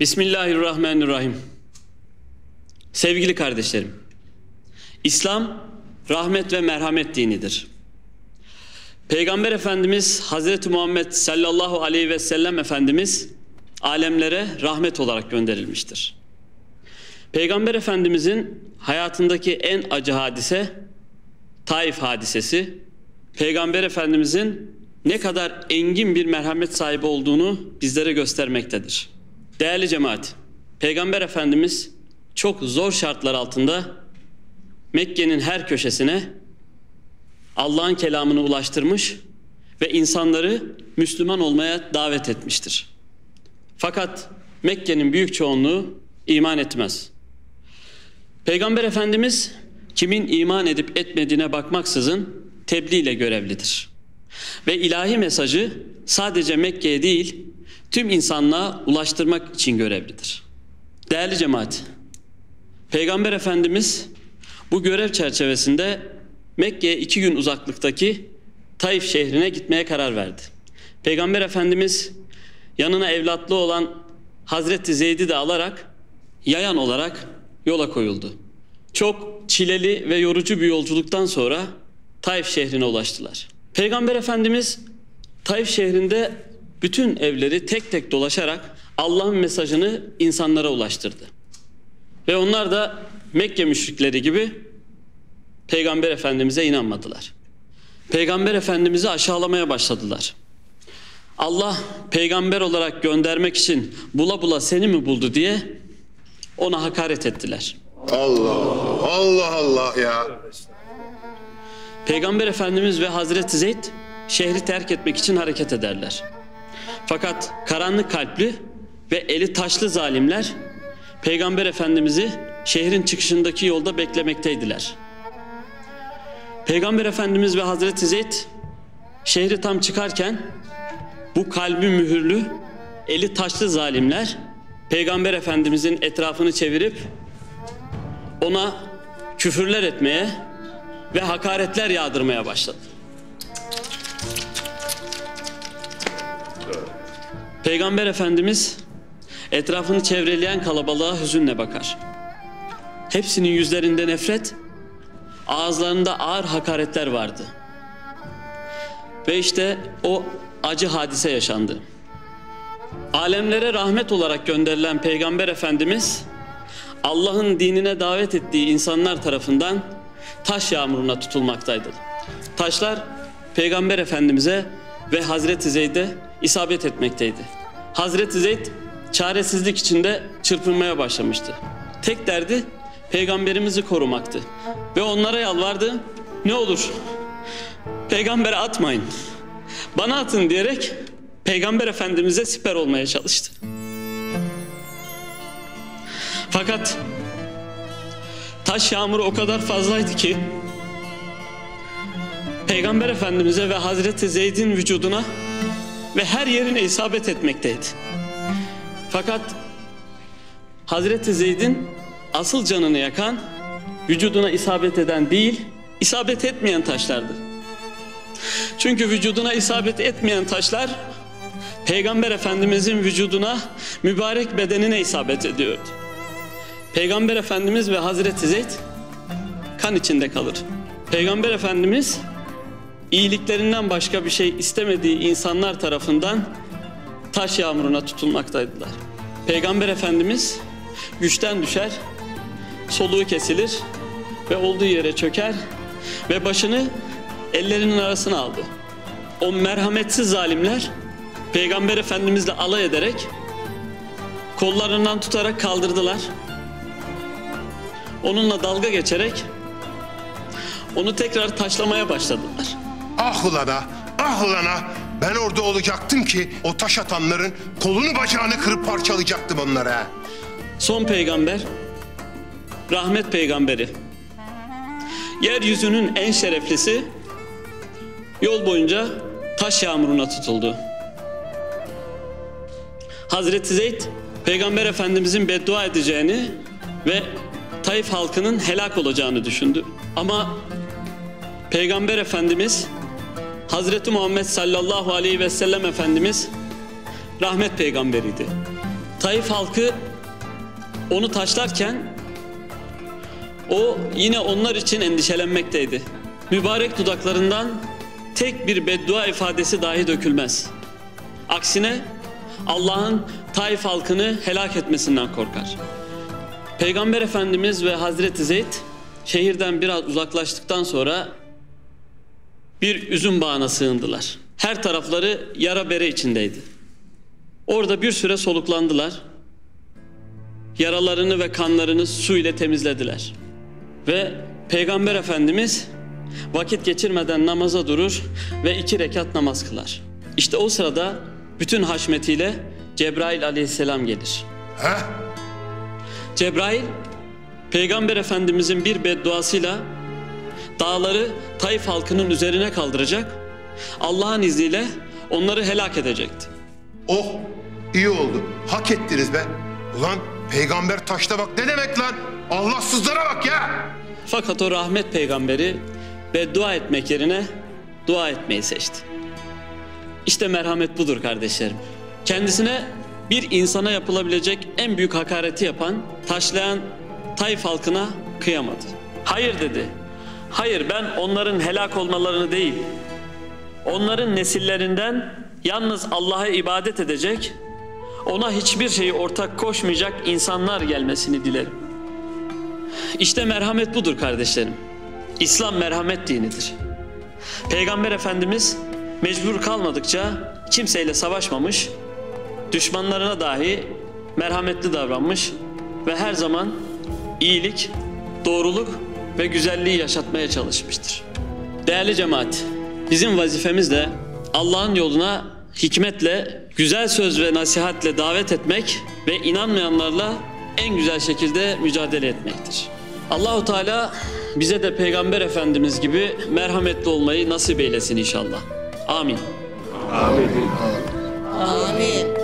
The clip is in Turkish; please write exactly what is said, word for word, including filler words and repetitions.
Bismillahirrahmanirrahim. Sevgili kardeşlerim, İslam rahmet ve merhamet dinidir. Peygamber Efendimiz Hazreti Muhammed sallallahu aleyhi ve sellem Efendimiz alemlere rahmet olarak gönderilmiştir. Peygamber Efendimizin hayatındaki en acı hadise Taif hadisesi, Peygamber Efendimizin ne kadar engin bir merhamet sahibi olduğunu bizlere göstermektedir. Değerli cemaat, Peygamber Efendimiz çok zor şartlar altında Mekke'nin her köşesine Allah'ın kelamını ulaştırmış ve insanları Müslüman olmaya davet etmiştir. Fakat Mekke'nin büyük çoğunluğu iman etmez. Peygamber Efendimiz kimin iman edip etmediğine bakmaksızın tebliğ ile görevlidir. Ve ilahi mesajı sadece Mekke'ye değil, tüm insanlığa ulaştırmak için görevlidir. Değerli cemaat, Peygamber Efendimiz bu görev çerçevesinde Mekke'ye iki gün uzaklıktaki Taif şehrine gitmeye karar verdi. Peygamber Efendimiz yanına evlatlı olan Hazreti Zeyd'i de alarak yayan olarak yola koyuldu. Çok çileli ve yorucu bir yolculuktan sonra Taif şehrine ulaştılar. Peygamber Efendimiz Taif şehrinde bütün evleri tek tek dolaşarak Allah'ın mesajını insanlara ulaştırdı. Ve onlar da Mekke müşrikleri gibi Peygamber Efendimiz'e inanmadılar. Peygamber Efendimiz'i aşağılamaya başladılar. Allah peygamber olarak göndermek için bula bula seni mi buldu diye ona hakaret ettiler. Allah Allah Allah ya. Peygamber Efendimiz ve Hazreti Zeyd şehri terk etmek için hareket ederler. Fakat karanlık kalpli ve eli taşlı zalimler Peygamber Efendimiz'i şehrin çıkışındaki yolda beklemekteydiler. Peygamber Efendimiz ve Hazreti Zeyd şehri tam çıkarken bu kalbi mühürlü, eli taşlı zalimler Peygamber Efendimiz'in etrafını çevirip ona küfürler etmeye ve hakaretler yağdırmaya başladı. Peygamber Efendimiz etrafını çevreleyen kalabalığa hüzünle bakar. Hepsinin yüzlerinde nefret, ağızlarında ağır hakaretler vardı. Ve işte o acı hadise yaşandı. Alemlere rahmet olarak gönderilen Peygamber Efendimiz Allah'ın dinine davet ettiği insanlar tarafından taş yağmuruna tutulmaktaydı. Taşlar Peygamber Efendimiz'e ve Hazreti Zeyd'e isabet etmekteydi. Hazreti Zeyd çaresizlik içinde çırpınmaya başlamıştı. Tek derdi Peygamberimizi korumaktı. Ve onlara yalvardı, ne olur Peygamber'e atmayın, bana atın diyerek Peygamber Efendimiz'e siper olmaya çalıştı. Fakat taş yağmuru o kadar fazlaydı ki Peygamber Efendimiz'e ve Hazreti Zeyd'in vücuduna ve her yerine isabet etmekteydi. Fakat Hazreti Zeyd'in asıl canını yakan, vücuduna isabet eden değil, isabet etmeyen taşlardı. Çünkü vücuduna isabet etmeyen taşlar Peygamber Efendimiz'in vücuduna, mübarek bedenine isabet ediyordu. Peygamber Efendimiz ve Hazreti Zeyd kan içinde kalır. Peygamber Efendimiz iyiliklerinden başka bir şey istemediği insanlar tarafından taş yağmuruna tutulmaktaydılar. Peygamber Efendimiz güçten düşer, soluğu kesilir ve olduğu yere çöker ve başını ellerinin arasına aldı. O merhametsiz zalimler Peygamber Efendimizle alay ederek kollarından tutarak kaldırdılar. Onunla dalga geçerek onu tekrar taşlamaya başladılar. Ah ulana, ah ulana. Ben orada olacaktım ki o taş atanların kolunu bacağını kırıp parçalayacaktım onlara. Son peygamber, rahmet peygamberi, yeryüzünün en şereflisi yol boyunca taş yağmuruna tutuldu. Hazreti Zeyd, Peygamber Efendimizin beddua edeceğini ve Taif halkının helak olacağını düşündü. Ama Peygamber Efendimiz, Hazreti Muhammed sallallahu aleyhi ve sellem Efendimiz rahmet peygamberiydi. Taif halkı onu taşlarken o yine onlar için endişelenmekteydi. Mübarek dudaklarından tek bir beddua ifadesi dahi dökülmez. Aksine Allah'ın Taif halkını helak etmesinden korkar. Peygamber Efendimiz ve Hazreti Zeyd şehirden biraz uzaklaştıktan sonra bir üzüm bağına sığındılar. Her tarafları yara bere içindeydi. Orada bir süre soluklandılar. Yaralarını ve kanlarını su ile temizlediler. Ve Peygamber Efendimiz vakit geçirmeden namaza durur ve iki rekat namaz kılar. İşte o sırada bütün haşmetiyle Cebrail aleyhisselam gelir. He? Cebrail, Peygamber Efendimizin bir bedduasıyla dağları Taif halkının üzerine kaldıracak, Allah'ın izniyle onları helak edecekti. Oh, iyi oldu. Hak ettiniz be. Ulan peygamber taşta bak ne demek lan? Allahsızlara bak ya. Fakat o rahmet peygamberi beddua etmek yerine dua etmeyi seçti. İşte merhamet budur kardeşlerim. Kendisine bir insana yapılabilecek en büyük hakareti yapan, taşlayan Taif halkına kıyamadı. Hayır dedi. Hayır, ben onların helak olmalarını değil, onların nesillerinden yalnız Allah'a ibadet edecek, ona hiçbir şeyi ortak koşmayacak insanlar gelmesini dilerim. İşte merhamet budur kardeşlerim. İslam merhamet dinidir. Peygamber Efendimiz mecbur kalmadıkça kimseyle savaşmamış, düşmanlarına dahi merhametli davranmış ve her zaman iyilik, doğruluk ve güzelliği yaşatmaya çalışmıştır. Değerli cemaat, bizim vazifemiz de Allah'ın yoluna hikmetle, güzel söz ve nasihatle davet etmek ve inanmayanlarla en güzel şekilde mücadele etmektir. Allahu Teala bize de Peygamber Efendimiz gibi merhametli olmayı nasip eylesin inşallah. Amin. Amin. Amin.